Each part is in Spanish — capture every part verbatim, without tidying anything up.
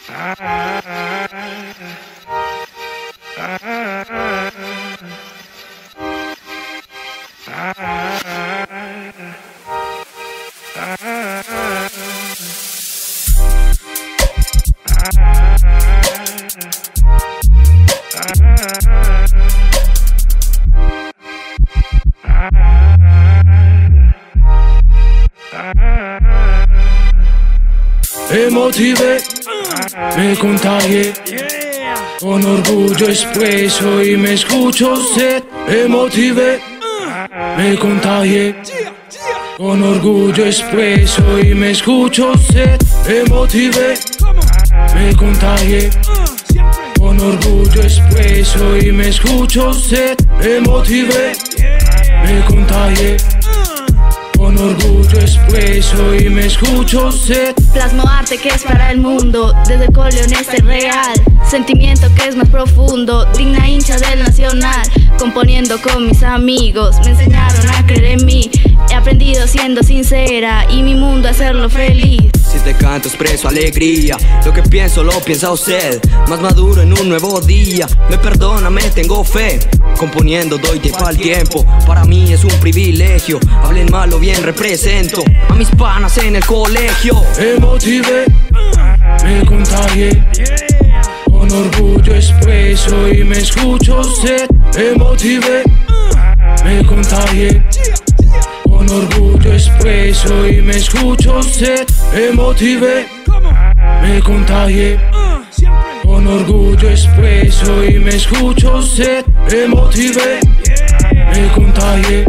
Me motivé, me contagié, con orgullo expreso y me escucho ser. Me motivé, me contagié, con orgullo expreso y me escucho ser. Me motivé, me contagié, con orgullo expreso y me escucho ser. Me motivé, me contagié, con orgullo expreso y me escucho ser. Plasmo arte que es para el mundo, desde el Corleone es real. Sentimiento que es más profundo, digna hincha del Nacional. Componiendo con mis amigos, me enseñaron a creer en mí. He aprendido siendo sincera y mi mundo a hacerlo feliz. Si te canto expreso alegría, lo que pienso lo piensa usted. Más maduro en un nuevo día, me perdona, me tengo fe. Componiendo doy tiempo al tiempo, para mí es un privilegio. Hablen mal o bien represento a mis panas en el colegio. Me motivé, me contagié, con orgullo expreso y me escucho ser. Me motivé, me contagié, con orgullo expreso y me escucho ser. Me motivé, me contagié, con orgullo expreso y me escucho ser. Me motivé, me contagié,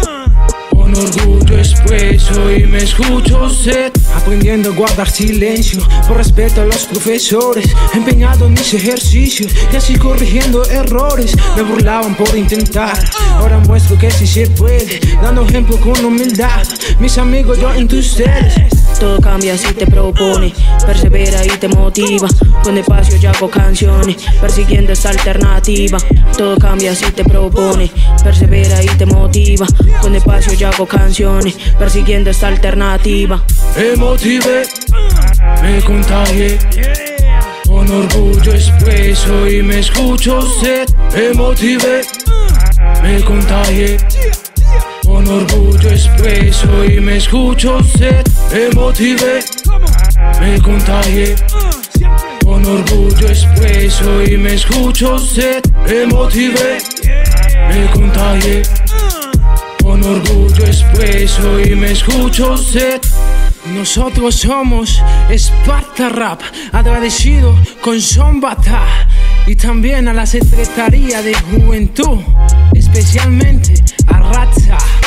con orgullo expreso y me escucho ser. Aprendiendo a guardar silencio, por respeto a los profesores, empeñado en mis ejercicios y así corrigiendo errores. Me burlaban por intentar, ahora muestro que sí se puede, dando ejemplo con humildad. Mis amigos, yo entre ustedes. Todo cambia si te propone, persevera y te motiva. Con espacio yo hago canciones, persiguiendo esta alternativa. Todo cambia si te propone, persevera y te motiva. Con espacio yo hago canciones, persiguiendo esta alternativa. Me motivé, me contagié, con orgullo expreso y me escucho ser. Me motivé, me contagié, con orgullo expreso y me escucho ser. Me motivé, me contagié, con orgullo expreso y me escucho ser. Me motivé, me contagié, con orgullo expreso y me escucho ser. Nosotros somos Esparta Rap, agradecido con Zombata y también a la Secretaría de Juventud, especialmente a Raza.